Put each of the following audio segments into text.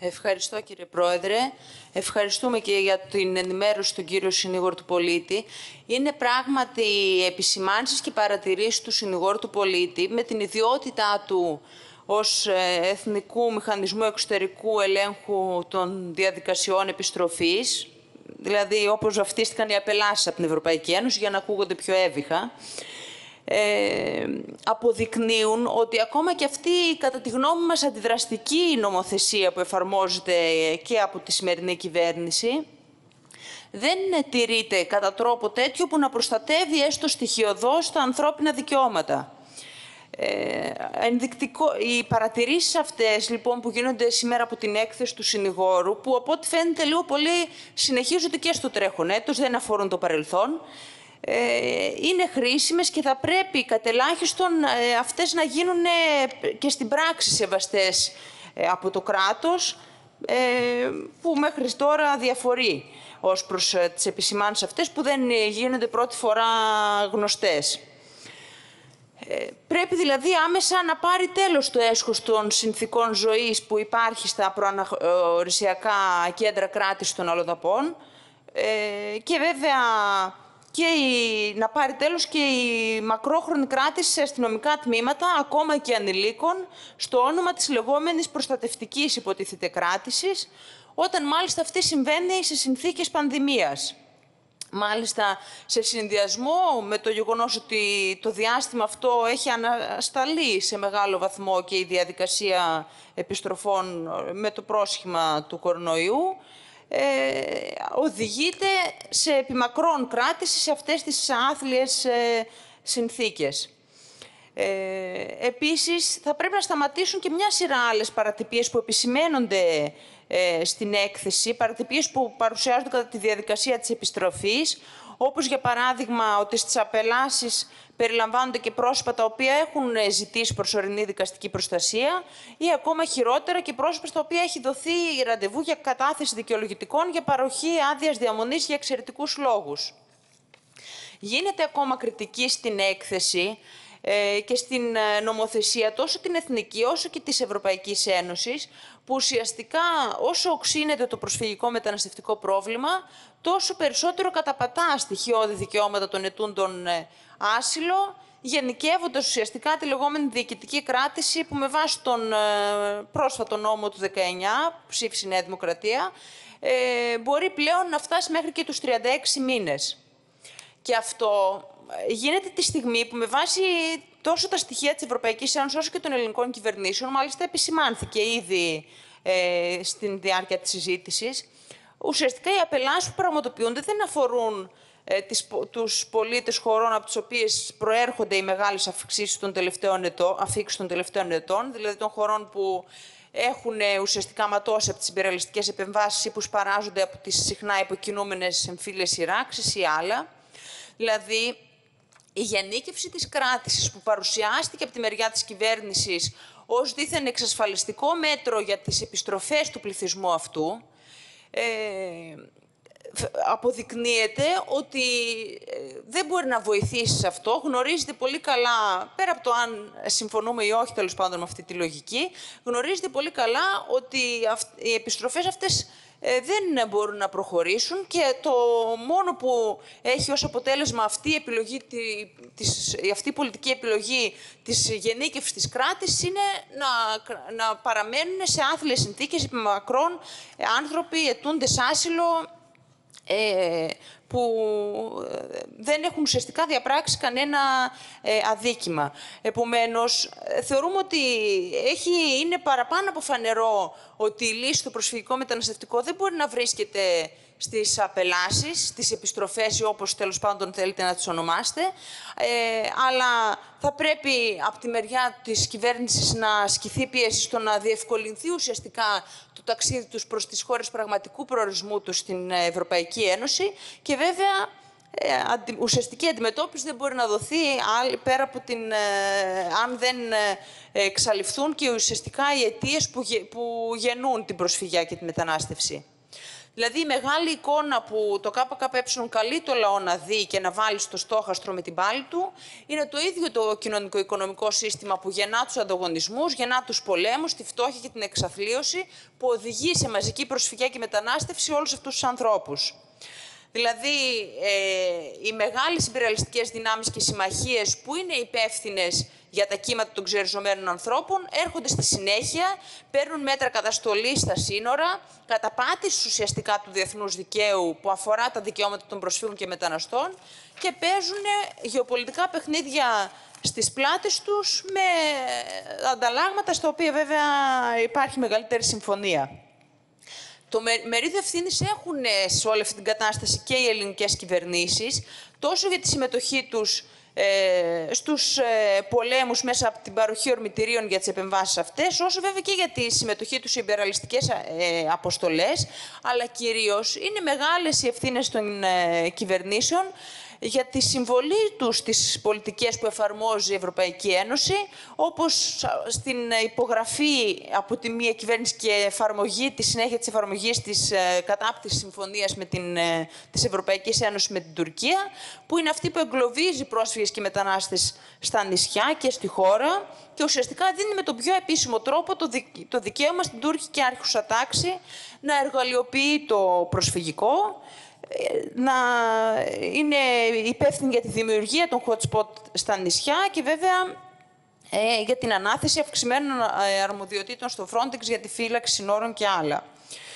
Ευχαριστώ, κύριε Πρόεδρε. Ευχαριστούμε και για την ενημέρωση του κύριου συνήγορου του πολίτη. Είναι πράγματι οι επισημάνσεις και παρατηρήσεις του συνηγόρου του πολίτη με την ιδιότητά του ως Εθνικού Μηχανισμού Εξωτερικού Ελέγχου των Διαδικασιών Επιστροφής, δηλαδή όπως βαφτίστηκαν οι απελάσεις από την Ευρωπαϊκή Ένωση για να ακούγονται πιο έβυχα, αποδεικνύουν ότι ακόμα και αυτή η, κατά τη γνώμη μας, αντιδραστική νομοθεσία που εφαρμόζεται και από τη σημερινή κυβέρνηση δεν τηρείται κατά τρόπο τέτοιο που να προστατεύει έστω στοιχειωδώς τα ανθρώπινα δικαιώματα. Οι παρατηρήσεις αυτές λοιπόν που γίνονται σήμερα από την έκθεση του συνηγόρου, που από ό,τι φαίνεται λίγο πολύ συνεχίζονται και στο τρέχον έτος, δεν αφορούν το παρελθόν, είναι χρήσιμες και θα πρέπει κατ' ελάχιστον αυτές να γίνουν και στην πράξη σεβαστές από το κράτος, που μέχρι τώρα διαφορεί ως προς τις επισημάνσεις αυτές που δεν γίνονται πρώτη φορά γνωστές. Πρέπει δηλαδή άμεσα να πάρει τέλος το έσχος των συνθήκων ζωής που υπάρχει στα προαναχωρησιακά κέντρα κράτησης των αλλοδαπών και βέβαια και να πάρει τέλος και η μακρόχρονη κράτηση σε αστυνομικά τμήματα, ακόμα και ανηλίκων, στο όνομα της λεγόμενης προστατευτικής υποτίθεται κράτησης, όταν μάλιστα αυτή συμβαίνει σε συνθήκες πανδημίας. Μάλιστα, σε συνδυασμό με το γεγονός ότι το διάστημα αυτό έχει ανασταλεί σε μεγάλο βαθμό και η διαδικασία επιστροφών με το πρόσχημα του κορονοϊού, οδηγείται σε επιμακρών κράτηση σε αυτές τις άθλιες συνθήκες. Επίσης, θα πρέπει να σταματήσουν και μια σειρά άλλες παρατυπίες που επισημαίνονται στην έκθεση, παρατυπίες που παρουσιάζονται κατά τη διαδικασία της επιστροφής, όπως για παράδειγμα ότι στις απελάσεις περιλαμβάνονται και πρόσωπα τα οποία έχουν ζητήσει προσωρινή δικαστική προστασία ή ακόμα χειρότερα και πρόσωπα στα οποία έχει δοθεί ραντεβού για κατάθεση δικαιολογητικών για παροχή άδειας διαμονής για εξαιρετικούς λόγους. Γίνεται ακόμα κριτική στην έκθεση και στην νομοθεσία τόσο την εθνική όσο και της Ευρωπαϊκής Ένωσης, που ουσιαστικά όσο οξύνεται το προσφυγικό μεταναστευτικό πρόβλημα, τόσο περισσότερο καταπατά στοιχειώδη δικαιώματα των ετούντων άσυλο, γενικεύοντας ουσιαστικά τη λεγόμενη διοικητική κράτηση που με βάση τον πρόσφατο νόμο του 19, που ψήφισε η Νέα Δημοκρατία, μπορεί πλέον να φτάσει μέχρι και τους 36 μήνες. Και αυτό γίνεται τη στιγμή που με βάση τόσο τα στοιχεία της Ευρωπαϊκής Ένωσης όσο και των ελληνικών κυβερνήσεων, μάλιστα επισημάνθηκε ήδη στην διάρκεια της συζήτησης, ουσιαστικά οι απελάσεις που πραγματοποιούνται δεν αφορούν τους πολίτες χωρών από τις οποίες προέρχονται οι μεγάλες αφήξεις των τελευταίων ετών, δηλαδή των χωρών που έχουν ουσιαστικά ματώσει από τις ιμπεριαλιστικές επεμβάσεις ή που σπαράζονται από τις συχνά υποκινούμενες εμφύλιες σειράξεις ή άλλα. Δηλαδή, η γενίκευση της κράτησης που παρουσιάστηκε από τη μεριά της κυβέρνησης ως δήθεν εξασφαλιστικό μέτρο για τις επιστροφές του πληθυσμού αυτού, αποδεικνύεται ότι δεν μπορεί να βοηθήσει σε αυτό. Γνωρίζετε πολύ καλά, πέρα από το αν συμφωνούμε ή όχι τέλος πάντων με αυτή τη λογική, γνωρίζετε πολύ καλά ότι οι επιστροφές αυτές δεν μπορούν να προχωρήσουν και το μόνο που έχει ως αποτέλεσμα αυτή η, αυτή η πολιτική επιλογή της γενίκευσης της κράτησης είναι να παραμένουν σε άθλιες συνθήκες επί μακρόν άνθρωποι αιτούντες άσυλο που δεν έχουν ουσιαστικά διαπράξει κανένα αδίκημα. Επομένως, θεωρούμε ότι είναι παραπάνω από φανερό ότι η λύση στο προσφυγικό μεταναστευτικό δεν μπορεί να βρίσκεται στις απελάσεις, στις επιστροφές ή όπως τέλος πάντων θέλετε να τις ονομάσετε, αλλά θα πρέπει από τη μεριά της κυβέρνησης να ασκηθεί πίεση στο να διευκολυνθεί ουσιαστικά το ταξίδι τους προς τις χώρες πραγματικού προορισμού τους στην Ευρωπαϊκή Ένωση και βέβαια ουσιαστική αντιμετώπιση δεν μπορεί να δοθεί πέρα από αν δεν εξαλειφθούν και ουσιαστικά οι αιτίες που γεννούν την προσφυγιά και τη μετανάστευση. Δηλαδή η μεγάλη εικόνα που το ΚΚΕ καλεί το λαό να δει και να βάλει στο στόχαστρο με την πάλη του είναι το ίδιο το κοινωνικο-οικονομικό σύστημα που γεννά τους ανταγωνισμούς, γεννά τους πολέμους, τη φτώχεια και την εξαθλίωση, που οδηγεί σε μαζική προσφυγιά και μετανάστευση όλους αυτούς τους ανθρώπους. Δηλαδή, οι μεγάλες ιμπεριαλιστικές δυνάμεις και συμμαχίες που είναι υπεύθυνες για τα κύματα των ξεριζωμένων ανθρώπων έρχονται στη συνέχεια, παίρνουν μέτρα καταστολής στα σύνορα, καταπάτησης ουσιαστικά του διεθνούς δικαίου που αφορά τα δικαιώματα των προσφύγων και μεταναστών και παίζουν γεωπολιτικά παιχνίδια στις πλάτες τους με ανταλλάγματα στα οποία βέβαια υπάρχει μεγαλύτερη συμφωνία. Το μερίδιο ευθύνης έχουν σε όλη αυτή την κατάσταση και οι ελληνικές κυβερνήσεις, τόσο για τη συμμετοχή τους στους πολέμους μέσα από την παροχή ορμητηρίων για τις επεμβάσεις αυτές, όσο βέβαια και για τη συμμετοχή τους σε ιμπεραλιστικές αποστολές, αλλά κυρίως είναι μεγάλες οι ευθύνες των κυβερνήσεων για τη συμβολή τους στις πολιτικές που εφαρμόζει η Ευρωπαϊκή Ένωση, όπως στην υπογραφή από τη μία κυβέρνηση και εφαρμογή, τη συνέχεια της εφαρμογής της κατάπτυσης συμφωνίας της Ευρωπαϊκής Ένωσης με την Τουρκία, που είναι αυτή που εγκλωβίζει πρόσφυγες και μετανάστες στα νησιά και στη χώρα και ουσιαστικά δίνει με τον πιο επίσημο τρόπο το δικαίωμα στην τουρκική άρχουσα τάξη να εργαλειοποιεί το προσφυγικό, να είναι υπεύθυνη για τη δημιουργία των hot spot στα νησιά και βέβαια για την ανάθεση αυξημένων αρμοδιοτήτων στο Frontex για τη φύλαξη συνόρων και άλλα.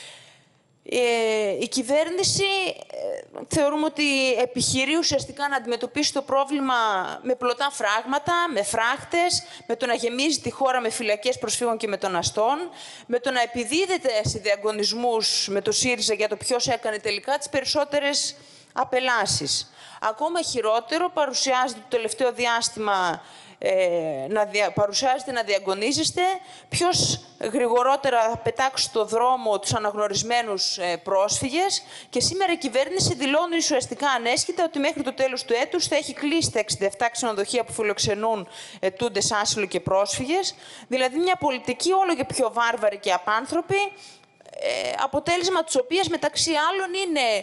Η κυβέρνηση θεωρούμε ότι επιχειρεί ουσιαστικά να αντιμετωπίσει το πρόβλημα με πλωτά φράγματα, με φράχτες, με το να γεμίζει τη χώρα με φυλακές προσφύγων και μεταναστών, με το να επιδίδεται σε διαγωνισμούς με το ΣΥΡΙΖΑ για το ποιος έκανε τελικά τις περισσότερες απελάσεις. Ακόμα χειρότερο, παρουσιάζεται το τελευταίο διάστημα παρουσιάζεται να διαγωνίζεστε ποιος γρηγορότερα θα πετάξει στο δρόμο τους αναγνωρισμένους πρόσφυγες και σήμερα η κυβέρνηση δηλώνει ουσιαστικά ανέσχυτα ότι μέχρι το τέλος του έτους θα έχει κλείσει τα 67 ξενοδοχεία που φιλοξενούν ετούντες άσυλο και πρόσφυγες, δηλαδή μια πολιτική όλο και πιο βάρβαρη και απάνθρωπη, αποτέλεσμα της οποίας μεταξύ άλλων είναι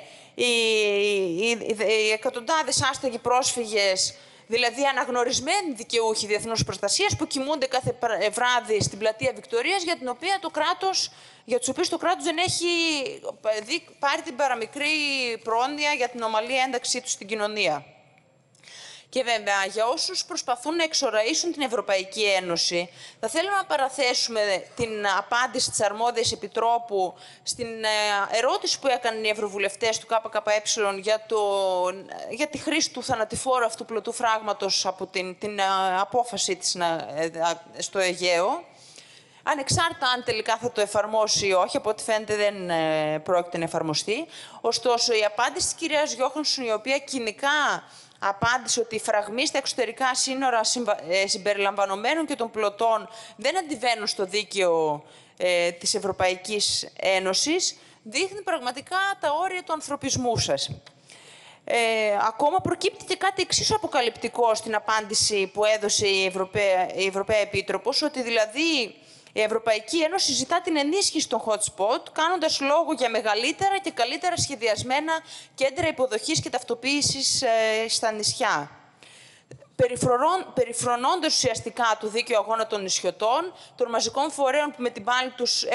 οι εκατοντάδες άστεγοι πρόσφυγες, δηλαδή αναγνωρισμένοι δικαιούχοι διεθνούς προστασίας που κοιμούνται κάθε βράδυ στην πλατεία Βικτωρίας, για τους οποίους το κράτος δεν έχει πάρει την παραμικρή πρόνοια για την ομαλή ένταξή τους στην κοινωνία. Και βέβαια, για όσους προσπαθούν να εξοραίσουν την Ευρωπαϊκή Ένωση, θα θέλουμε να παραθέσουμε την απάντηση της αρμόδιας επιτρόπου στην ερώτηση που έκαναν οι ευρωβουλευτές του ΚΚΕ για τη χρήση του θανατηφόρου αυτού πλωτού φράγματος από την απόφαση της στο Αιγαίο. Ανεξάρτητα αν τελικά θα το εφαρμόσει ή όχι, από ό,τι φαίνεται δεν πρόκειται να εφαρμοστεί. Ωστόσο, η απάντηση της κυρίας Γιώχανσον, η οποία κοινικά απάντησε ότι οι φραγμοί στα εξωτερικά σύνορα συμπεριλαμβανομένων και των πλωτών δεν αντιβαίνουν στο δίκαιο της Ευρωπαϊκής Ένωσης, δείχνει πραγματικά τα όρια του ανθρωπισμού σας. Ακόμα προκύπτει και κάτι εξίσου αποκαλυπτικό στην απάντηση που έδωσε η Ευρωπαία Επίτροπος, ότι δηλαδή η Ευρωπαϊκή Ένωση ζητά την ενίσχυση των hot spot, κάνοντας λόγο για μεγαλύτερα και καλύτερα σχεδιασμένα κέντρα υποδοχής και ταυτοποίησης στα νησιά. Περιφρονώντας ουσιαστικά το δίκαιο αγώνα των νησιωτών, των μαζικών φορέων που με την πάλη τους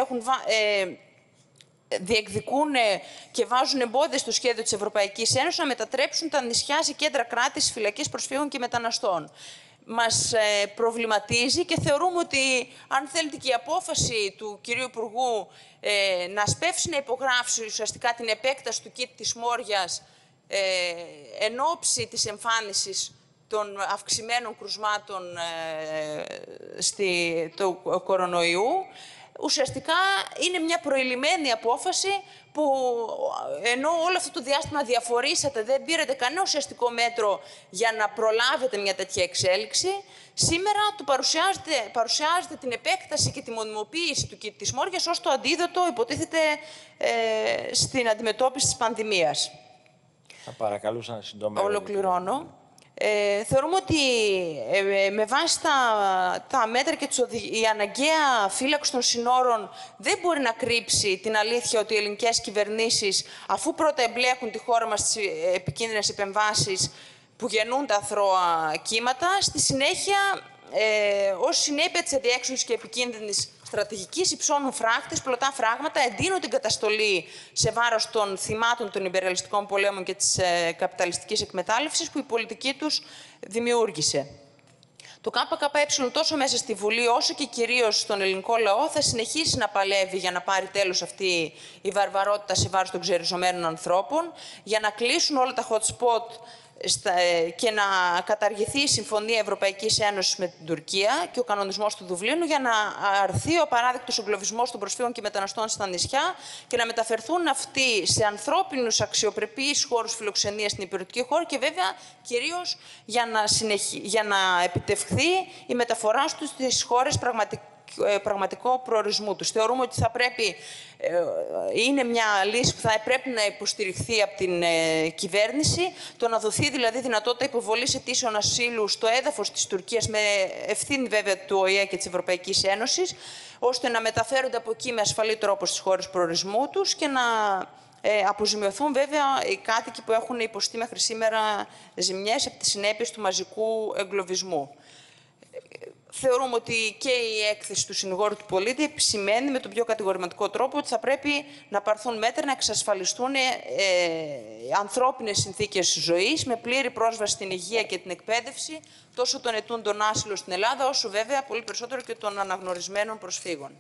διεκδικούν και βάζουν εμπόδια στο σχέδιο της Ευρωπαϊκής Ένωσης να μετατρέψουν τα νησιά σε κέντρα κράτησης, φυλακές προσφύγων και μεταναστών. Μας προβληματίζει και θεωρούμε ότι, αν θέλετε, και η απόφαση του κυρίου Υπουργού να σπεύσει να υπογράψει ουσιαστικά την επέκταση του κιτ της Μόριας εν ώψη της εμφάνισης των αυξημένων κρουσμάτων του κορονοϊού, ουσιαστικά είναι μια προηλυμένη απόφαση που, ενώ όλο αυτό το διάστημα διαφορήσατε, δεν πήρατε κανένα ουσιαστικό μέτρο για να προλάβετε μια τέτοια εξέλιξη, σήμερα του παρουσιάζετε την επέκταση και τη μονιμοποίηση του κιτ της Μόριας ως το αντίδοτο, υποτίθεται, στην αντιμετώπιση της πανδημίας. Θα παρακαλούσα να συντομεύετε. Ολοκληρώνω. Θεωρούμε ότι με βάση τα μέτρα και η αναγκαία φύλαξη των συνόρων δεν μπορεί να κρύψει την αλήθεια ότι οι ελληνικές κυβερνήσεις, αφού πρώτα εμπλέκουν τη χώρα μας στις επικίνδυνες επεμβάσεις που γεννούν τα αθρώα κύματα, στη συνέχεια, ως συνέπεια της αδιέξοδης και επικίνδυνης στρατηγικής, υψώνουν φράχτες, πλωτά φράγματα, εντείνουν την καταστολή σε βάρος των θυμάτων των υπερρεαλιστικών πολέμων και της καπιταλιστικής εκμετάλλευσης που η πολιτική τους δημιούργησε. Το ΚΚΕ τόσο μέσα στη Βουλή όσο και κυρίως στον ελληνικό λαό θα συνεχίσει να παλεύει για να πάρει τέλος αυτή η βαρβαρότητα σε βάρος των ξεριζωμένων ανθρώπων, για να κλείσουν όλα τα hot spot και να καταργηθεί η Συμφωνία Ευρωπαϊκής Ένωσης με την Τουρκία και ο κανονισμός του Δουβλίνου, για να αρθεί ο απαράδεκτος εγκλωβισμός των προσφύγων και μεταναστών στα νησιά και να μεταφερθούν αυτοί σε ανθρώπινους αξιοπρεπείς χώρους φιλοξενίας στην υπηρετική χώρα και βέβαια κυρίως για να επιτευχθεί η μεταφορά τους στις χώρες πραγματικό προορισμού τους. Θεωρούμε ότι είναι μια λύση που θα πρέπει να υποστηριχθεί από την κυβέρνηση, το να δοθεί δηλαδή δυνατότητα υποβολής αιτήσεων ασύλου στο έδαφος της Τουρκίας, με ευθύνη βέβαια του ΟΗΕ και της Ευρωπαϊκής Ένωσης, ώστε να μεταφέρονται από εκεί με ασφαλή τρόπο στις χώρες προορισμού τους και να αποζημιωθούν βέβαια οι κάτοικοι που έχουν υποστεί μέχρι σήμερα ζημιές από τις συνέπειες του μαζικού εγκλωβισμού. Θεωρούμε ότι και η έκθεση του συνηγόρου του πολίτη επισημαίνει με τον πιο κατηγορηματικό τρόπο ότι θα πρέπει να πάρθουν μέτρα να εξασφαλιστούν ανθρώπινες συνθήκες ζωής με πλήρη πρόσβαση στην υγεία και την εκπαίδευση τόσο των ετούντων άσυλο στην Ελλάδα, όσο βέβαια πολύ περισσότερο και των αναγνωρισμένων προσφύγων.